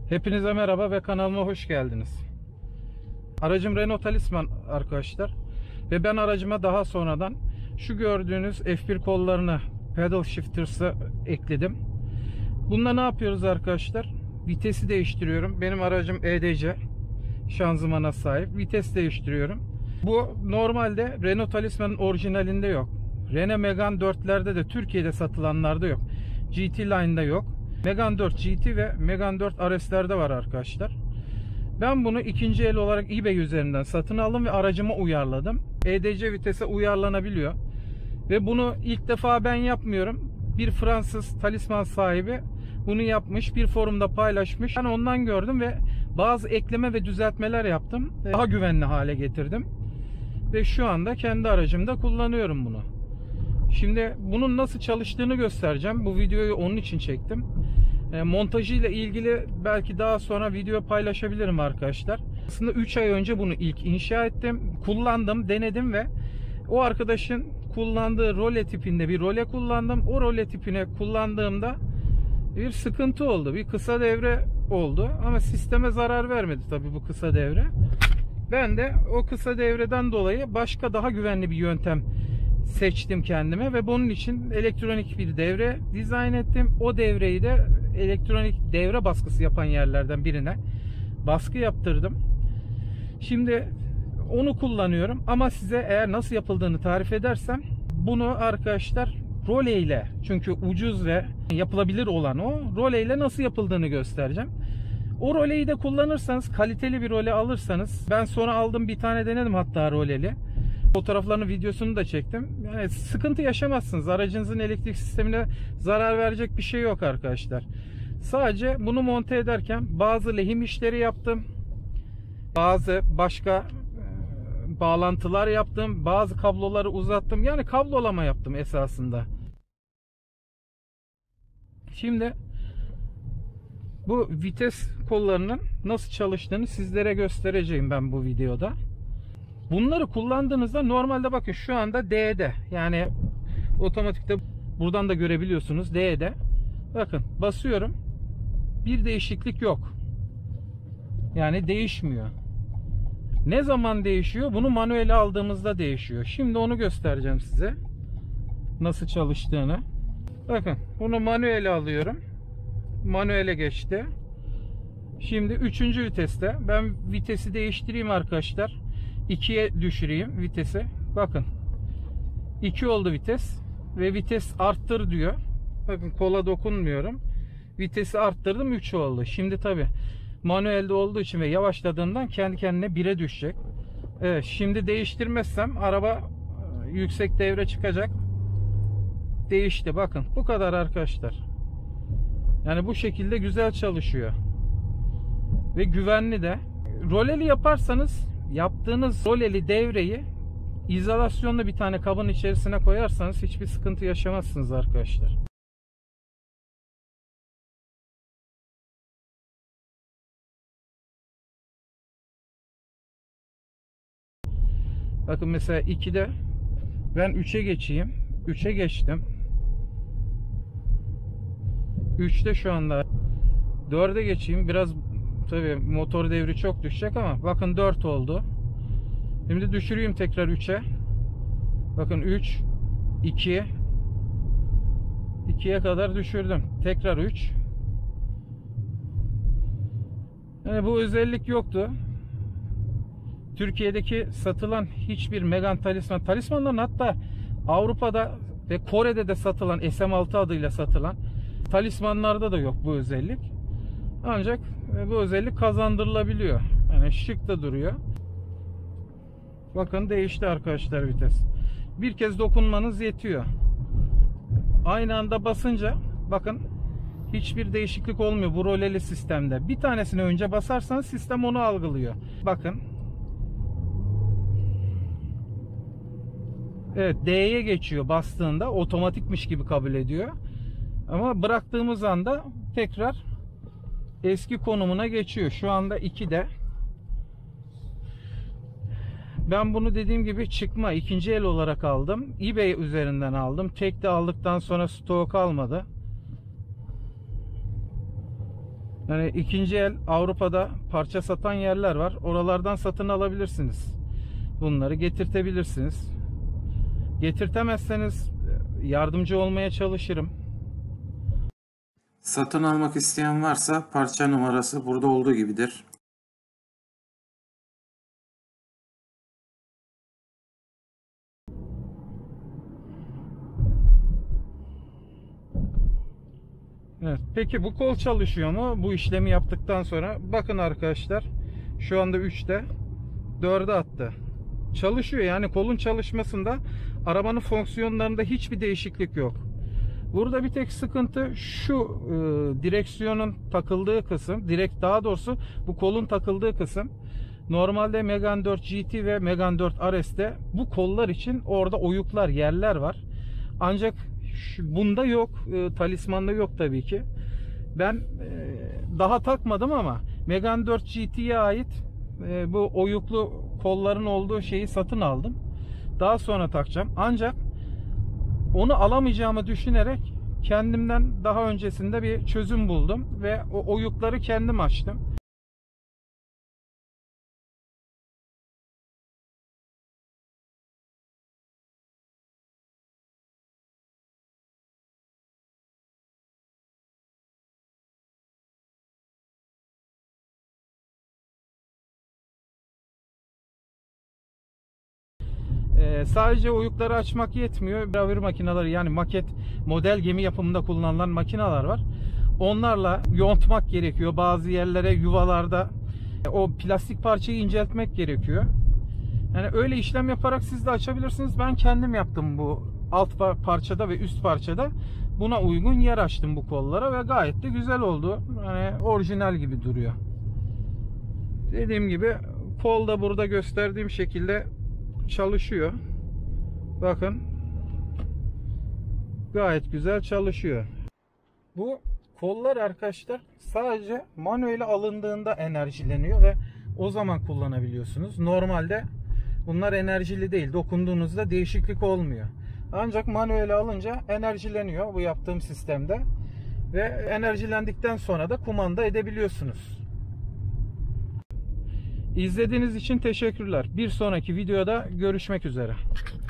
Hepinize merhaba ve kanalıma hoş geldiniz. Aracım Renault Talisman arkadaşlar. Ve ben aracıma daha sonradan şu gördüğünüz F1 kollarını, pedal shifters'ı ekledim. Bunda ne yapıyoruz arkadaşlar? Vitesi değiştiriyorum. Benim aracım EDC şanzımana sahip. Vites değiştiriyorum. Bu normalde Renault Talisman'ın orijinalinde yok. Renault Megane 4'lerde de Türkiye'de satılanlarda yok. GT Line'da yok. Megane 4 GT ve Megane 4 RS'lerde var arkadaşlar. Ben bunu ikinci el olarak eBay üzerinden satın aldım ve aracıma uyarladım. EDC vitese uyarlanabiliyor. Ve bunu ilk defa ben yapmıyorum. Bir Fransız Talisman sahibi bunu yapmış, bir forumda paylaşmış. Ben ondan gördüm ve bazı ekleme ve düzeltmeler yaptım. Daha güvenli hale getirdim. Ve şu anda kendi aracımda kullanıyorum bunu. Şimdi bunun nasıl çalıştığını göstereceğim. Bu videoyu onun için çektim. Montajıyla ilgili belki daha sonra video paylaşabilirim arkadaşlar. Aslında 3 ay önce bunu ilk inşa ettim. Kullandım, denedim ve o arkadaşın kullandığı role tipinde bir role kullandım. O role tipine kullandığımda bir sıkıntı oldu. Bir kısa devre oldu. Ama sisteme zarar vermedi tabii bu kısa devre. Ben de o kısa devreden dolayı başka daha güvenli bir yöntem seçtim kendime ve bunun için elektronik bir devre dizayn ettim. O devreyi de elektronik devre baskısı yapan yerlerden birine baskı yaptırdım. Şimdi onu kullanıyorum ama size eğer nasıl yapıldığını tarif edersem bunu arkadaşlar role ile, çünkü ucuz ve yapılabilir olan o role ile nasıl yapıldığını göstereceğim. O roleyi de kullanırsanız, kaliteli bir role alırsanız, ben sonra aldım bir tane denedim hatta roleli. Fotoğraflarının videosunu da çektim. Yani sıkıntı yaşamazsınız. Aracınızın elektrik sistemine zarar verecek bir şey yok arkadaşlar. Sadece bunu monte ederken bazı lehim işleri yaptım. Bazı başka bağlantılar yaptım. Bazı kabloları uzattım. Yani kablolama yaptım esasında. Şimdi bu vites kollarının nasıl çalıştığını sizlere göstereceğim ben bu videoda. Bunları kullandığınızda normalde bakın şu anda D'de, yani otomatikte buradan da görebiliyorsunuz D'de. Bakın basıyorum. Bir değişiklik yok. Yani değişmiyor. Ne zaman değişiyor? Bunu manuele aldığımızda değişiyor. Şimdi onu göstereceğim size. Nasıl çalıştığını. Bakın bunu manuele alıyorum. Manuele geçti. Şimdi 3. viteste ben vitesi değiştireyim arkadaşlar. 2'ye düşüreyim vitesi. Bakın 2 oldu vites ve vites arttır diyor. Bakın kola dokunmuyorum. Vitesi arttırdım, 3 oldu. Şimdi tabi manuelde olduğu için ve yavaşladığından kendi kendine 1'e düşecek. Evet, şimdi değiştirmezsem araba yüksek devre çıkacak. Değişti, bakın bu kadar arkadaşlar. Yani bu şekilde güzel çalışıyor ve güvenli de. Roleli yaparsanız, yaptığınız roleli devreyi izolasyonlu bir tane kabın içerisine koyarsanız hiçbir sıkıntı yaşamazsınız arkadaşlar. Bakın mesela 2'de ben 3'e geçeyim. 3'e geçtim. 3'te şu anda 4'e geçeyim. Biraz tabii motor devri çok düşecek ama bakın 4 oldu. Şimdi düşüreyim tekrar 3'e. Bakın 3, 2, 2'ye kadar düşürdüm. Tekrar 3. Yani bu özellik yoktu. Türkiye'deki satılan hiçbir Megane Talismanların, hatta Avrupa'da ve Kore'de de satılan SM6 adıyla satılan Talismanlarda da yok bu özellik. Ancak bu özellik kazandırılabiliyor. Yani şık da duruyor. Bakın değişti arkadaşlar vites. Bir kez dokunmanız yetiyor. Aynı anda basınca bakın hiçbir değişiklik olmuyor bu roleli sistemde. Bir tanesini önce basarsanız sistem onu algılıyor. Bakın. Evet, D'ye geçiyor bastığında, otomatikmiş gibi kabul ediyor. Ama bıraktığımız anda tekrar eski konumuna geçiyor. Şu anda 2'de. Ben bunu dediğim gibi çıkma, ikinci el olarak aldım. eBay üzerinden aldım. Tek de aldıktan sonra stok almadı. Yani ikinci el Avrupa'da parça satan yerler var. Oralardan satın alabilirsiniz. Bunları getirtebilirsiniz. Getirtemezseniz yardımcı olmaya çalışırım. Satın almak isteyen varsa parça numarası burada olduğu gibidir. Evet. Peki bu kol çalışıyor mu? Bu işlemi yaptıktan sonra bakın arkadaşlar, şu anda 3'te 4'e attı. Çalışıyor, yani kolun çalışmasında arabanın fonksiyonlarında hiçbir değişiklik yok. Burada bir tek sıkıntı şu, direksiyonun takıldığı kısım, daha doğrusu bu kolun takıldığı kısım. Normalde Megane 4 GT ve Megane 4 RS'te bu kollar için orada oyuklar, yerler var. Ancak bunda yok, Talisman'da yok tabii ki. Ben daha takmadım ama Megane 4 GT'ye ait bu oyuklu kolların olduğu şeyi satın aldım. Daha sonra takacağım. Ancak onu alamayacağımı düşünerek kendimden daha öncesinde bir çözüm buldum ve o oyukları kendim açtım. Sadece oyukları açmak yetmiyor. Gravür makineleri, yani maket model gemi yapımında kullanılan makineler var. Onlarla yontmak gerekiyor. Bazı yerlere, yuvalarda o plastik parçayı inceltmek gerekiyor. Yani öyle işlem yaparak siz de açabilirsiniz. Ben kendim yaptım bu alt parçada ve üst parçada. Buna uygun yer açtım bu kollara ve gayet de güzel oldu. Yani orijinal gibi duruyor. Dediğim gibi kol da burada gösterdiğim şekilde çalışıyor. Bakın, gayet güzel çalışıyor. Bu kollar arkadaşlar sadece manuel alındığında enerjileniyor ve o zaman kullanabiliyorsunuz. Normalde bunlar enerjili değil. Dokunduğunuzda değişiklik olmuyor. Ancak manuel alınca enerjileniyor bu yaptığım sistemde ve enerjilendikten sonra da kumanda edebiliyorsunuz. İzlediğiniz için teşekkürler. Bir sonraki videoda görüşmek üzere.